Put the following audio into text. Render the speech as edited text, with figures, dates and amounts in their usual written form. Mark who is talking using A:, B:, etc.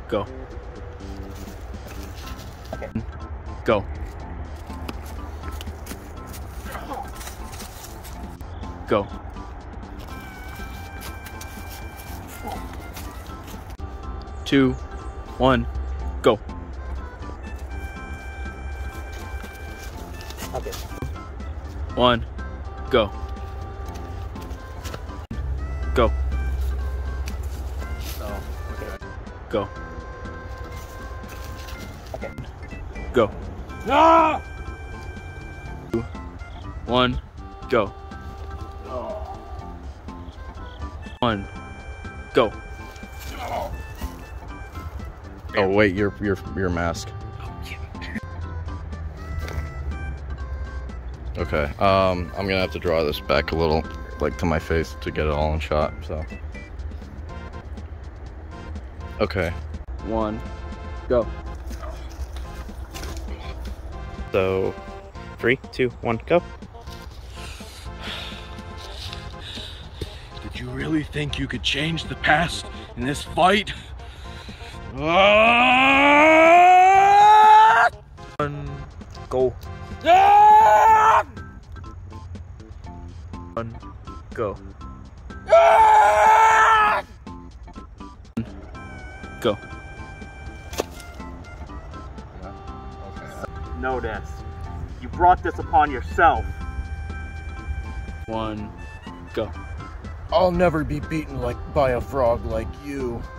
A: Go.
B: Okay.
A: Go. Go. Two, one, go.
B: Okay.
A: One, go. Go.
B: Oh, okay.
A: Go.
B: Okay.
A: Go.
B: Ah!
A: Two, one, go.
B: Oh.
A: One, go.
C: Oh wait, your mask. Okay, I'm gonna have to draw this back a little, like to my face to get it all in shot, so. Okay.
A: One, go.
D: So, 3, 2, 1, go.
E: Did you really think you could change the past in this fight?
A: One, go. One, go. Go.
B: Notice, you brought this upon yourself.
A: One, go.
F: I'll never be beaten by a frog like you.